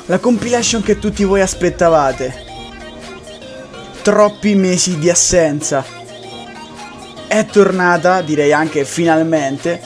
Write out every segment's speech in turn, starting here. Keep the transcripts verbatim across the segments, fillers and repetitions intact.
La compilation che tutti voi aspettavate. Troppi mesi di assenza. È tornata, direi anche finalmente,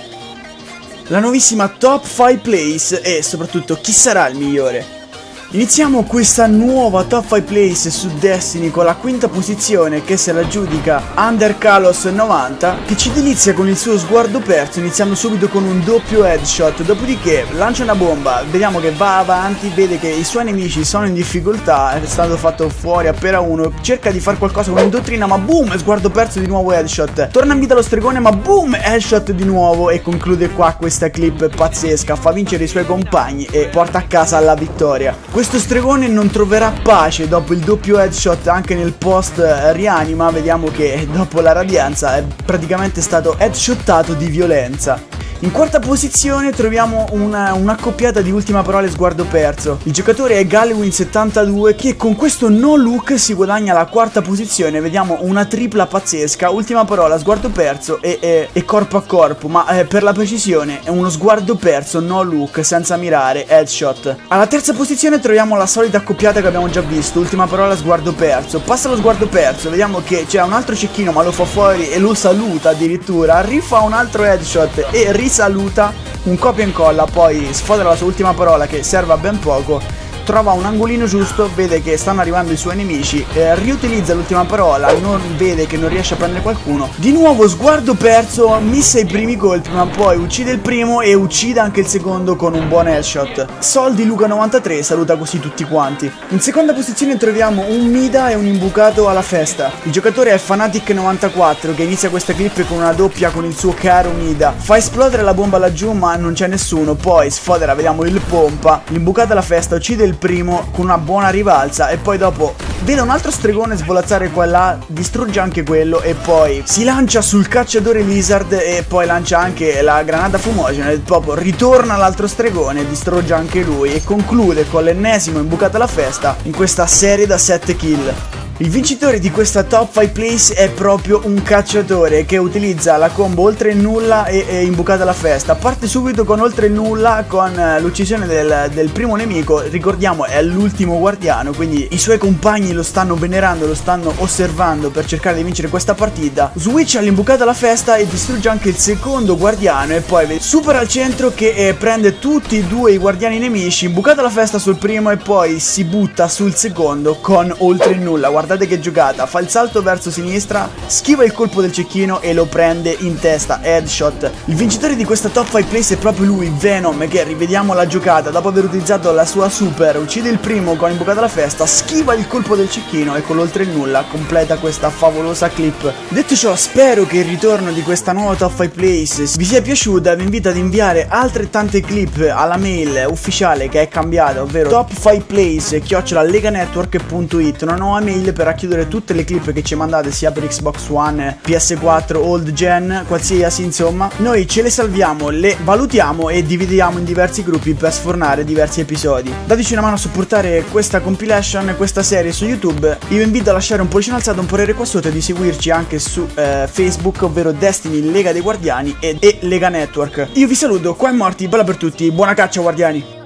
la nuovissima Top cinque Plays e soprattutto chi sarà il migliore. Iniziamo questa nuova Top cinque Plays su Destiny con la quinta posizione che se la giudica Underkalos novanta, che ci delizia con il suo sguardo perso iniziando subito con un doppio headshot, dopodiché lancia una bomba, vediamo che va avanti, vede che i suoi nemici sono in difficoltà, è stato fatto fuori appena uno, cerca di fare qualcosa con indottrina ma boom, sguardo perso di nuovo headshot, torna in vita lo stregone ma boom, headshot di nuovo e conclude qua questa clip pazzesca, fa vincere i suoi compagni e porta a casa la vittoria. Questo stregone non troverà pace dopo il doppio headshot anche nel post rianima, vediamo che dopo la radianza è praticamente stato headshottato di violenza. In quarta posizione troviamo una, un'accoppiata di ultima parola e sguardo perso. Il giocatore è Galwin settantadue che con questo no look si guadagna la quarta posizione, vediamo una tripla pazzesca, ultima parola, sguardo perso e, e, e corpo a corpo, ma eh, per la precisione è uno sguardo perso, no look, senza mirare, headshot. Alla terza posizione troviamo la solita accoppiata che abbiamo già visto, ultima parola, sguardo perso, passa lo sguardo perso, vediamo che c'è un altro cecchino ma lo fa fuori e lo saluta addirittura, rifà un altro headshot e ris saluta, un copia e incolla, poi sfodera la sua ultima parola che serve a ben poco, trova un angolino giusto, vede che stanno arrivando i suoi nemici, eh, riutilizza l'ultima parola, non vede che non riesce a prendere qualcuno, di nuovo sguardo perso, missa i primi colpi ma poi uccide il primo e uccide anche il secondo con un buon headshot. Soldi Luca novantatré saluta così tutti quanti. In seconda posizione troviamo un Mida e un imbucato alla festa. Il giocatore è Fanatic novantaquattro che inizia questa clip con una doppia con il suo caro Mida, fa esplodere la bomba laggiù ma non c'è nessuno, poi sfodera, vediamo il pompa, l'imbucato alla festa uccide il primo con una buona rivalsa e poi dopo vede un altro stregone svolazzare qua e là, distrugge anche quello e poi si lancia sul cacciatore lizard e poi lancia anche la granata fumogena e proprio ritorna l'altro stregone, distrugge anche lui e conclude con l'ennesimo imbucato alla festa in questa serie da sette kill. Il vincitore di questa Top cinque Plays è proprio un cacciatore che utilizza la combo oltre il nulla e, e imbucata alla festa. Parte subito con oltre il nulla con uh, l'uccisione del, del primo nemico, ricordiamo è l'ultimo guardiano, quindi i suoi compagni lo stanno venerando, lo stanno osservando per cercare di vincere questa partita. Switch all'imbucata alla festa e distrugge anche il secondo guardiano e poi supera al centro che eh, prende tutti e due i guardiani nemici, imbucata alla festa sul primo e poi si butta sul secondo con oltre il nulla. Guardate che giocata, fa il salto verso sinistra, schiva il colpo del cecchino e lo prende in testa, headshot. Il vincitore di questa Top cinque Plays è proprio lui, Venom, che rivediamo la giocata, dopo aver utilizzato la sua super, uccide il primo con imbucata alla festa, schiva il colpo del cecchino e con l'oltre il nulla completa questa favolosa clip. Detto ciò, spero che il ritorno di questa nuova Top cinque Plays vi sia piaciuta, vi invito ad inviare altrettante clip alla mail ufficiale che è cambiata, ovvero top cinque plays chiocciola leganetwork punto it, una nuova mail per racchiudere tutte le clip che ci mandate sia per Xbox One, P S quattro, old gen, qualsiasi insomma. Noi ce le salviamo, le valutiamo e dividiamo in diversi gruppi per sfornare diversi episodi. Dateci una mano a supportare questa compilation, questa serie su YouTube. Io vi invito a lasciare un pollicione alzato, un parere qua sotto e di seguirci anche su eh, Facebook, ovvero Destiny Lega dei Guardiani e, e Lega Network. Io vi saluto, qua è Morty, bella per tutti, buona caccia guardiani!